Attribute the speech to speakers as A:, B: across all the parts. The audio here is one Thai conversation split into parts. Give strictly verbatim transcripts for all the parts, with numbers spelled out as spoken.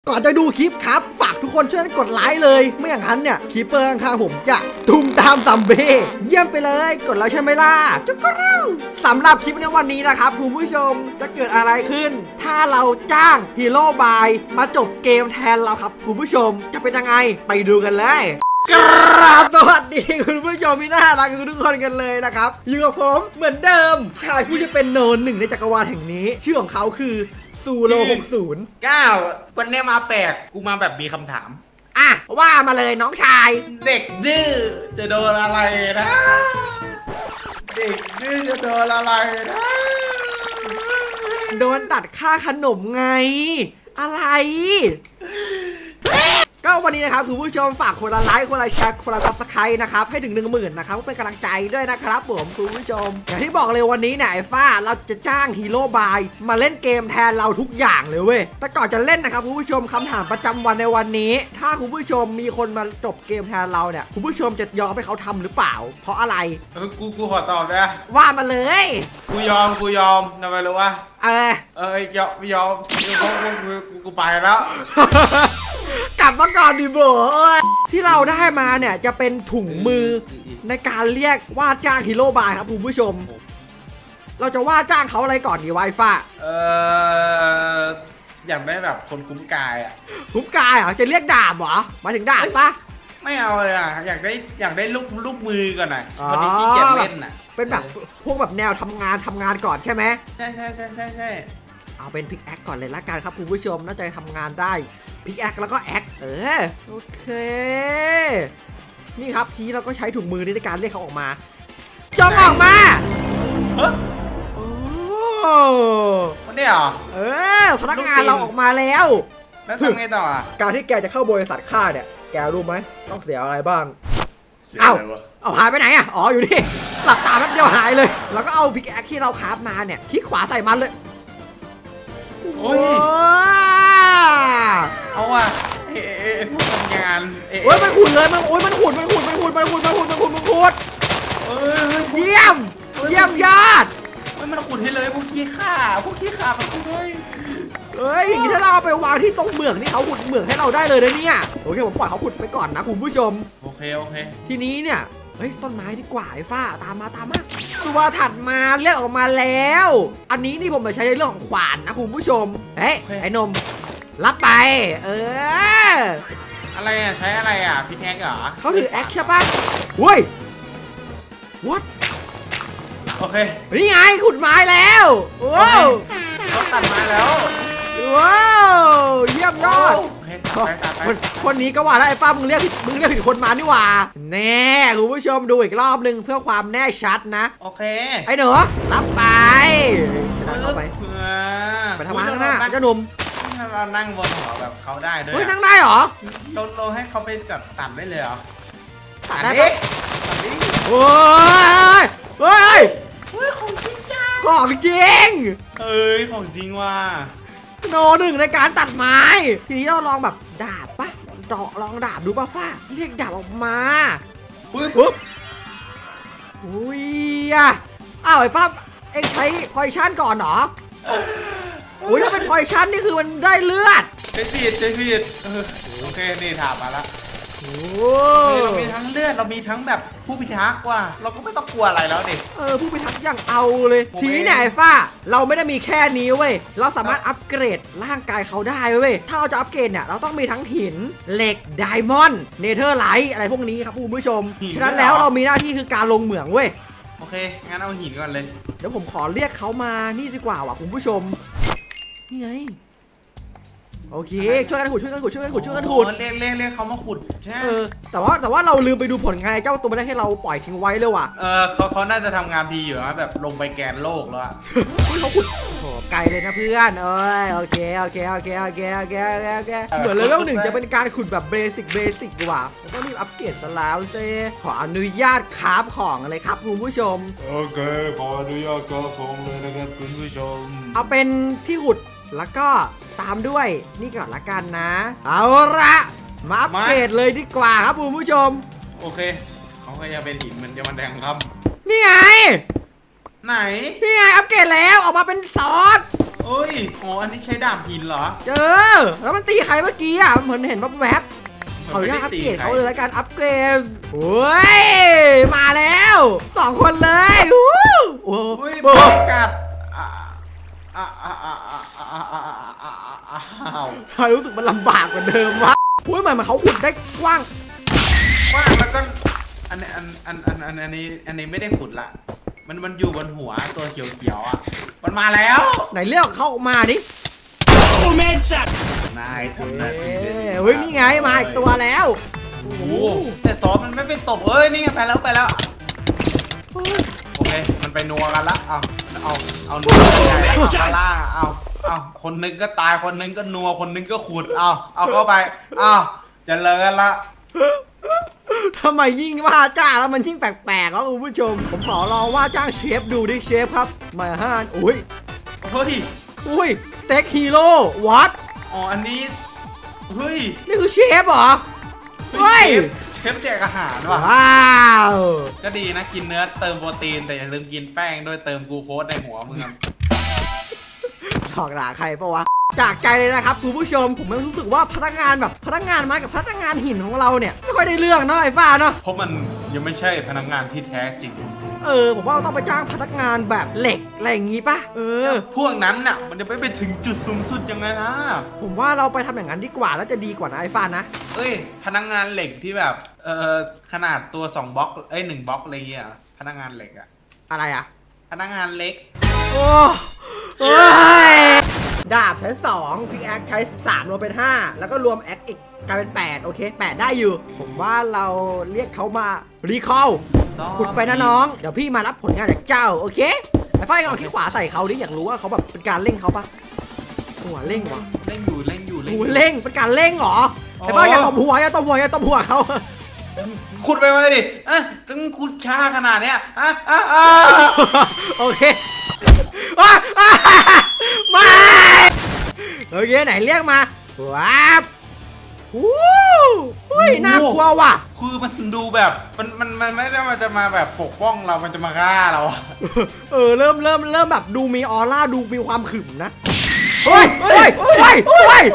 A: ก่อนจะดูคลิปครับฝากทุกคนช่วยกดไลค์เลยไม่อย่างนั้นเนี่ยคีเปอร์ข้างๆผมจะทุ่มตามซัมเบ้เยี่ยมไปเลยกดแล้วใช่ไหมล่ะจุ๊กกรูสำหรับคลิปในวันนี้นะครับคุณผู้ชมจะเกิดอะไรขึ้นถ้าเราจ้างฮีโร่บายมาจบเกมแทนเราครับคุณผู้ชมจะเป็นยังไงไปดูกันเลยกราบสวัสดีคุณผู้ชมที่น่ารักทุกคนกันเลยนะครับอยู่กับผมเหมือนเดิมชายผู้จะเป็นโนนหนึ่งในจักรวาลแห่งนี้ชื่อของเขาคือซูโรหกศูนย์
B: เก้าวันนี้มาแปลกกูมาแบบมีคำถาม
A: อ่ะว่ามาเลยน้องชาย
B: เด็กดื้อจะโดนอะไรนะเด็กดื้อจะโดนอะไรนะ
A: โดนตัดค่าขนมไงอะไรก็วันนี้นะครับคุณผู้ชมฝากคนละไลค์คนละแชร์คนละซับสไครต์นะครับให้ถึงหนึ่งหมื่นนะครับเพื่อเป็นกำลังใจด้วยนะครับผมคุณผู้ชมอย่างที่บอกเลยวันนี้เนี่ยไอ้ฟ้าเราจะจ้างฮีโร่บายมาเล่นเกมแทนเราทุกอย่างเลยเว้ยแต่ก่อนจะเล่นนะครับคุณผู้ชมคำถามประจำวันในวันนี้ถ้าคุณผู้ชมมีคนมาจบเกมแทนเราเนี่ยคุณผู้ชมจะยอมให้เขาทำหรือเปล่าเพราะอะไร
B: เออกูกูขอตอบนะ
A: ว่ามาเลย
B: กูยอมกูยอมทำไมรู้วะ
A: เออ
B: เออยอมยอมกูกูกูไปแล้ว
A: กลับมาก่อนดิโบที่เราได้มาเนี่ยจะเป็นถุงมือในการเรียกว่าจ้างฮีโร่บายครับคุณผู้ชมเราจะว่าจ้างเขาอะไรก่อนดีไวฟ้า
B: เอออยากได้แบบคนคุ้มกายอ่ะ
A: คุ้มกายเหรอจะเรียกดาบเหรอมาถึงดาบปะ
B: ไม่เอาเลยอ่ะอยากได้อยากได้ลูกลูกมือก่อนหน่อยพอดีที่เกียจเล่นอ่ะ
A: เป็นแบบพวกแบบแนวทำงานทำงานก่อนใช่ไหม
B: ใช่ใช่ใช่ใช่ใช่
A: เอาเป็นพิกแอคก่อนเลยละกันครับคุณผู้ชมน่าจะทำงานได้พิกแอคแล้วก็แอคเออโอเคนี่ครับทีเราก็ใช้ถุงมือในการเรียกเขาออกมาจงออกมา
B: เฮ้ยโอ้คนนี้เหรอ
A: เออพนักงานเราออกมาแล้ว
B: แล้วทำไงต่ออ่ะ
A: การที่แกจะเข้าบริษัทข้าเนี่ยแกรู้ไหมต้องเสียอะไรบ้างเอ้าเอาหายไปไหนอ่ะอ๋ออยู่นี่หลับตาแป๊บเดียวหายเลยแล้วก็เอาพิกแอคที่เราคราฟมาเนี่ยคลิกขวาใส่มันเลย
B: โอ้ยเอาว่ะเอ๊ะผู้ทำงาน
A: โอ้ยมันขุดเลยมันโอ้ยมันขุดมันขุดมันขุดมันขุดมันขุดมันขุดมันขุดเยี่ยมเยี่ยมยอด
B: มันขุดให้เลยพวกขี้ข่าพวกขี้ข่ามันขุดเลย
A: เฮ้ยอย่างนี้ถ้าเราเอาไปวางที่ตรงเหมืองนี่เขาขุดเหมืองให้เราได้เลยนะเนี่ยโอเคผมปล่อยเขาขุดไปก่อนนะคุณผู้ชม
B: โอเคโอเค
A: ทีนี้เนี่ยเฮ้ยต้นไม้ดีกว่าไอ้ฟ้าตามมาตามมาตัวถัดมาเลือกออกมาแล้วอันนี้นี่ผมจะใช้ในเรื่องของขวานนะคุณผู้ชมเฮ้ยไอ้นมรับไปเออ
B: อะไรอ่ะใช้อะไรอ่ะพิกแอคเหรอ
A: เขาถือแอคใช่ปะเฮ้ย what
B: โอเค
A: นี่ไงขุดไม้แล้วว้าว
B: เขาตัดไม้แล้ว
A: ว้าวเยี่ยมยอดคนนี้ก็ว่าแล้วไอ้ป้ามึงเรียกผิดมึงเรียกผิดคนมานี่หว่าแน่คุณผู้ชมดูอีกรอบนึงเพื่อความแน่ชัดนะ
B: โอเค
A: ไอ้หนูรับไปเข้าไปไปทำงานข้างหน้าเจ้าหนุ่ม
B: เรานั่งบนหัวแบบเขาได้ด้วย
A: เฮ้ยนั่งได้เหรอ
B: เราเราให้เขาไปจับตัดได้เลยเหรอ
A: ตัดได้ปะโอ้ยเฮ้ย
B: เฮ้ยของจริงจ้า
A: ของจริง
B: เอ้ยของจริงว่ะ
A: โนหนึ่งในการตัดไม้ทีนี้เราลองแบบดาบปะดอกลองดาบดูป่ะฟ้าเรียกดาบออกมา
B: ปุ๊บ
A: ปุ๊บอุ้ยอ่ะอ้าวไอ้ฟ้าเอ็งใช้พอยชั่นก่อนเหรอโอ้ยถ้าเป็นพอยชั่นนี่คือมันได้เลือด
B: ใช้ผิดใช้ผิดโอเคนี่ถามมาแล้ว
A: โอ้
B: เรามีทั้งเลือดเรามีทั้งแบบผู้พิทักษ์ว่ะเราก็ไม่ต้องกลัวอะไรแล้วดิ
A: เออผู้พิทักษ์อย่างเอาเลยทีนี้เนี่ยไอ้ฟ้าเราไม่ได้มีแค่นี้เว้ยเราสามารถอัปเกรดร่างกายเขาได้เว้ยถ้าเราจะอัปเกรดเนี่ยเราต้องมีทั้งหินเหล็กไดมอนด์เนเธอร์ไลท์อะไรพวกนี้ครับคุณผู้ชมฉะนั้นแล้วเรามีหน้าที่คือการลงเหมืองเว้ย
B: โอเคงั้นเอาหินก่อนเลย
A: เดี๋ยวผมขอเรียกเขามานี่ดีกว่าว่ะคุณผู้ชมนี่ไงโอเคช่วยกันขุดช่วยกันขุดช่วยกันขุดช่วยกันขุด
B: เรียกเรียกเรียกเขามาขุดใช่
A: เออแต่ว่าแต่ว่าเราลืมไปดูผลงานเจ้าตัวไม่ได้ให้เราปล่อยทิ้งไว้เลยว่ะ
B: เออเขาเขาน่าจะทำงานดีอยู่นะแบบลงไปแกนโลกแล้วอะ
A: เขาขุดโอ้ไกลเลยนะเพื่อนเอ้ยโอเคโอเคโอเคโอเคโอเคโอเคเหมือนเลเวลหนึ่งจะเป็นการขุดแบบเบสิกเบสิกว่ะต้องรีบอัปเกรดซะแล้วเซ่ขออนุญาตคราฟของอะไรครับคุณผู้ชม
B: โอเคขออนุญาตคราฟของเลยนะครับคุณผู้ชม
A: เอาเป็นที่ขุดแล้วก็ตามด้วยนี่ก่อนละกันนะเอาละมาอัปเกรดเลยดีกว่าครับคุณผู้ชม
B: โอเคเขาก็จะเป็นหินมันจะมาแดงครับ
A: นี่ไง
B: ไหน
A: นี่ไงอัปเกรดแล้วออกมาเป็นซอส
B: โอฮ้ยอ๋ออันนี้ใช้ดาบหินเหรอ
A: เจอแล้วมันตีใครเมื่อกี้อ่ะเหมือนเห็นแวบๆเขาอยากอัปเกรดเขาเลยแล้วกันอัปเกรดโอ้ยมาแล้วสองคนเลยโอ้โห
B: โบกัดอ้าว
A: รู้สึกมันลำบากกว่าเดิมวะพูดใหม่มาเขาขุดได้กว้าง
B: กว้างแล้วก็อันนี้อันอันอันอันอันนี้อันนี้ไม่ได้ขุดละมันมันอยู่บนหัวตัวเขียวๆอ่ะมันมาแล้ว
A: ไหนเรียกเข้ามาดิ
B: โอเมนสัตว์นายทำหน้าที่
A: เฮ้ยนี่ไงมาอีกตัวแล้ว
B: โอ้โหแต่ซอสมันไม่เป็นตบเอ้ยนี่ไงไปแล้วไปแล้วโอเคมันไปนัวกันละเอาเอาเอานัวกันเอาล่างเอาเอาคนนึงก็ตายคนนึงก็นัวคนนึงก็ขุดเอาเอาเข้าไปเอาจะเลิกละ
A: ทำไมยิ่งว่าจ้าแล้วมันยิ่งแปลกๆครับคุณผู้ชมผมขอลองว่าจ้างเชฟดูดิเชฟครับมาห้านอุ้ย
B: เฮ้ย
A: อุ้ยสเต็กฮีโร่วัด
B: อ๋ออันนี้เฮ้ย
A: นี่คือเชฟเหรอเฮ้ย
B: เชฟแจกอาหารว่ะ
A: ว้าว
B: ก็ดีนะกินเนื้อเติมโปรตีนแต่อย่าลืมกินแป้งด้วยเติมกลูโคสในหัวมึง
A: หลอกด่าใครปะวะจากใจเลยนะครับคุณผู้ชมผมรู้สึกว่าพนักงานแบบพนักงานไม้กับพนักงานหินของเราเนี่ยไม่ค่อยได้เรื่องเนาะไอ้ฟ้าเนาะ
B: เพราะมันยังไม่ใช่พนักงานที่แท้จริง
A: เออผมว่าเราต้องไปจ้างพนักงานแบบเหล็กอะไรอย่างงี้ปะเออ
B: พวกนั้นน่ะมันจะไปไปถึงจุดสูงสุดยังไงนะ
A: ผมว่าเราไปทำอย่างนั้นดีกว่าแล้วจะดีกว่านะไอ้ฟ้านะ
B: เอ้ยพนักงานเหล็กที่แบบเออขนาดตัวสองบล็อกเอ้ยหนึ่งบล็อกอะไรเงี้ยพนักงานเหล็กอะ
A: อะไรอะ
B: พนักงานเล็ก
A: โอ้โอ้ยดาบใช้สองพิกแอคใช้สามรวมเป็นห้าแล้วก็รวมแอคอีกกลายเป็นแปดโอเคแปดได้อยู่ผมว่าเราเรียกเขามารีคอลขุดไปนะน้องเดี๋ยวพี่มารับผลงานจากเจ้าโอเคไอ้ไฟเราที่ขวาใส่เขาดิอยากรู้ว่าเขาแบบเป็นการเร่งเขาปะหัวเร่งวะ
B: เร่งอยู่เร่งอยู่เร่ง
A: เร่งเป็นการเร่งเหรอไอ้ไฟอย่าตบหัวอย่าตบหัวอย่าตบหัวเขา
B: ขุดไปมาดิอ่ะตึงขุดช้าขนาดเนี้ยอ่ะอ่ะอ่ะ
A: โอเคมาโอเคไหนเรียกมาว้าววู้หุ้ยน่ากลัวว่ะ
B: คือมันดูแบบมันมันมันไม่ได้มาจะมาแบบปกป้องเรามันจะมาฆ่าเรา
A: เออเริ่มเริ่มเริ่มแบบดูมีออร่าดูมีความขึมนะเฮ้ยเฮ้ยเฮ้ยเฮ้ย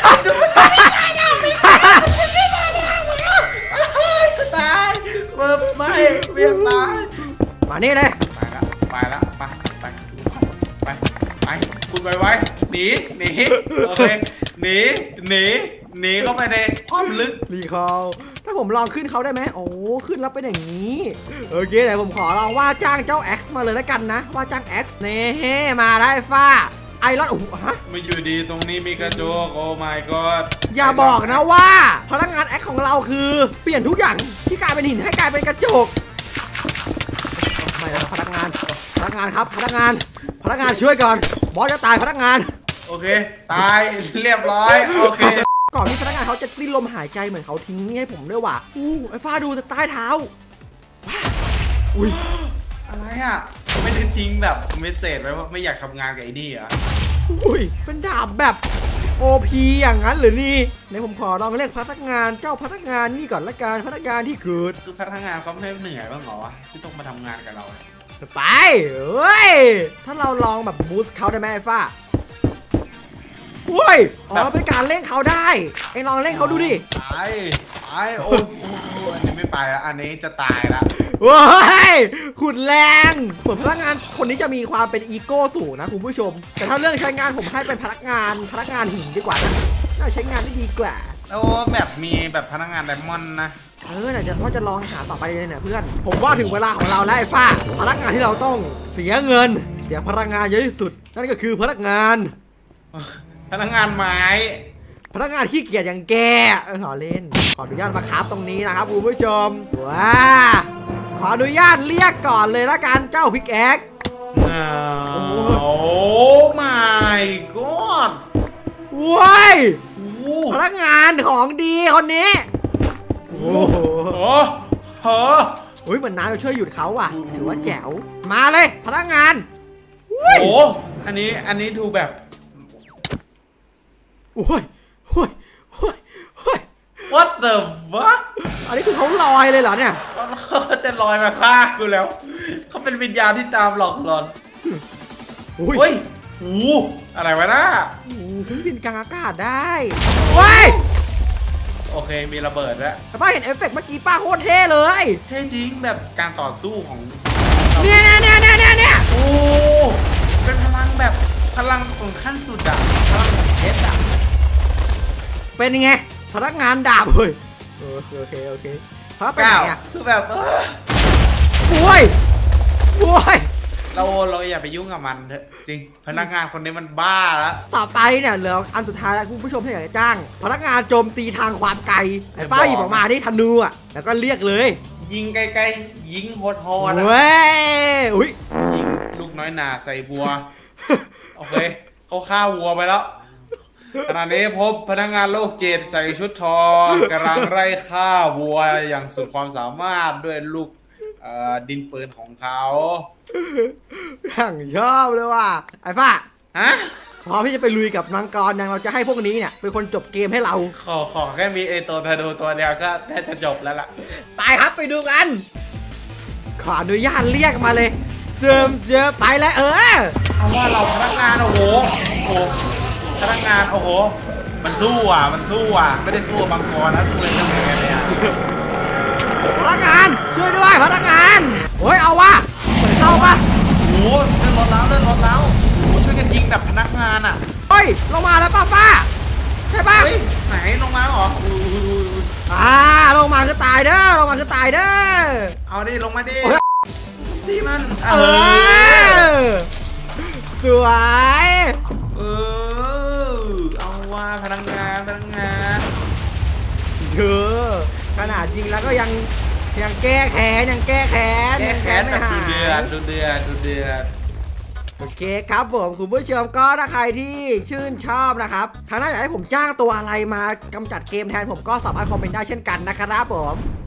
B: ตายเบิร์ไม่เบียดตาย
A: มานี่เลย
B: ไปละไปละไปไปไปไปคุณไปไว้หนีหนีโอเคหนีหนีหนีเข้าไปในความลึก
A: รีคอลถ้าผมลองขึ้นเขาได้ไหมโอ้ขึ้นแล้วเป็นอย่างนี้โอเคแต่ผมขอลองว่าจ้างเจ้า X มาเลยแล้วกันนะว่าจ้าง X เน่มาได้ฟ้าไอรอนโอ้โหฮะ
B: มาอยู่ดีตรงนี้มีกระจกโอ้ my god
A: อย่าบอกนะว่าพนักงาน X ของเราคือเปลี่ยนทุกอย่างที่กลายเป็นหินให้กลายเป็นกระจกไม่แล้วพนักงานพนักงานครับพนักงานพนักงานช่วยก่อนบอสจะตายพนักงาน
B: โอเคตายเรียบร้อยโอเค
A: ก่อนที่พนักงานเขาจะสิ้นลมหายใจเหมือนเขาทิ้งนี่ให้ผมด้วยว่ะอู้ไอ้ฟ้าดูแต่ใต้เท้า
B: อุ้ยอะไรอ่ะไม่ได้ทิ้งแบบเมสเซจไว้ว่าไม่อยากทำงานกับไอ้นี่อ่ะ
A: อุ้ยเป็นดาบแบบโอพีอย่างนั้นหรือนี่ในผมขอลองเรียกพนักงานเจ้าพนักงานนี่ก่อนละกันพนักงานที่เกิด
B: คือพนักงานเขาไม่เหนื่อยบ้างเหรอวะที่ต้องมาทำงานกับเรา
A: ไปเฮ้ยถ้าเราลองแบบบูสต์เขาได้ไหมไอ้ฟ้าโอ้ยอ๋อเป็นการเล่นเขาได้ไอ้ลองเล่นเขาดูดิ
B: ไปไปโอ้อันนี้ไม่ไปแล้วอันนี้จะตายละ
A: โอ้ยขุดแรงเหมือนพนักงานคนนี้จะมีความเป็นอีโก้สูงนะคุณผู้ชมแต่ถ้าเรื่องใช้งานผมให้เป็นพนักงานพนักงานหินดีกว่านะน่าใช้งานได้ดีกว่า
B: แล้วแบบมีแบบพนักงานไดมอนด์นะ
A: เออเดี๋ยวว่าจะลองหาต่อไปเลยเนี่ยเพื่อนผมว่าถึงเวลาของเราแล้วไอ้ฟ้าพนักงานที่เราต้องเสียเงินเสียพลังงานเยอะที่สุดนั่นก็คือพนักงาน
B: พนักงานไม้
A: พนักงานขี้เกียจอย่างแกเออขอเล่นขออนุญาตมาคราฟตรงนี้นะครับคุณผู้ชมว้าขออนุญาตเรียกก่อนเลยละกันเจ้าพิกแอ็ก
B: โอ้ my god
A: ว้ายพนักงานของดีคนนี้
B: โอ้โหเ
A: ฮ้ยเหมือนน้าจะช่วยหยุดเขาอ่ะถือว่าแจ๋วมาเลยพนักงาน
B: โอ้อันนี้อันนี้ดูแบบ
A: โอ้ยโอ้ยโอ้ยโอ้ย
B: what the fuck
A: อันนี้คือเขาลอยเลยเหรอเนี่ย
B: เขาจะลอยมาฆ่ากูแล้วเขาเป็นวิญญาณที่ตามหลอกหลอน
A: โอ้ยโ
B: หูอะไรวะน่ะ
A: โอ้โหเครื่องบินกลางอากาศได้ว้าย
B: โอเคมีระเบิดแล้ว
A: แต่ป้าเห็นเอฟเฟกต์เมื่อกี้ป้าโคตรเท่เลย
B: เท่จริงแบบการต่อสู้ของ
A: เนี่ยเนี่ยเนี่ยเนี่ยเนี่ยเนี่ย
B: โอ้เป็นพลังแบบพลังของขั้นสุดอะพลังของเพชรอะ
A: เป็นยังไงพนักงานดาบเฮ้ยโอเคโอเคโอเคเขาไปไหนอ่ะ
B: คือแบบเออ
A: โอ้ยโอ้ย
B: เราเราอย่าไปยุ่งกับมันเถอะจริงพนักงานคนนี้มันบ้าแล้ว
A: ต่อไปเนี่ยเหลืออันสุดท้ายแล้วคุณผู้ชมที่อยากจะจ้าง พนักงานโจมตีทางความไกลไอ้ป้าหยิบออกมาที่ธนูอ่ะแล้วก็เรียกเลย
B: ยิงไกลๆยิงโหดๆอะ
A: เว้ยอุ้ย
B: ยิงลูกน้อยหนาใส่บัว โอเคเขาฆ่าวัวไปแล้วขณะนี้พบพนักงานโรคจิตใส่ชุดทองกำลังไล่ฆ่าวัวอย่างสุดความสามารถด้วยลูกเอ่อดินปืนของเขา
A: อย่างชอบเลยว่ะไอ้ป้า
B: ฮะ
A: พร้อมที่จะไปลุยกับนางกรยังเราจะให้พวกนี้เนี่ยเป็นคนจบเกมให้เรา
B: ขอขอแค่มีไอตัวธนูตัวเดียวก็แทบจะจบแล้วล่ะ
A: ไปครับไปดูกัน ขออนุญาตเรียกมาเลย เจิมเจอไปแล้วเออ
B: เอาว่าเราพนักงานโอ้โหโอ้โหพนักงานโอ้โหมันสู้อ่ะมันสู้อ่ะไม่ได้สู้บางกรนะสู้เลยเรื่องแค่เนี่ย
A: พนักงานช่วยด้วยพนักงานโอ้ยเอาวะเหมือนเข้าปะ
B: โอ้โหเลื่อนรถแล้วเลื่อนรถแล้วโอ้โหช่วยกันยิงแบบพนักงานอ่ะ
A: เฮ้ยลงมาแล้วป้าป้าใช่ปะ
B: เฮ้ยไหนลงมาเหรออุ้ย
A: อ่าลงมาคือตายเด้อลงมาคือตายเด้อ
B: เอาดิลงมาดิ
A: โอ้ย
B: ดีมัน
A: เออสวย
B: เออเอาว่าพนักงานพนักงาน
A: เธอขนาดจริงแล้วก็ยังยังแก้แค้นยังแก้แค้น
B: แก้แค้น
A: ไม่
B: แบบ
A: หา
B: ดูเดือด
A: ย
B: ดูเดือดดูเดือด
A: โอเคครับผมคุณผู้ชมก็ถ้าใครที่ชื่นชอบนะครับทางหน้าอยากให้ผมจ้างตัวอะไรมากำจัดเกมแทนผมก็สามารถคอมเมนต์ได้เช่นกันนะครับผม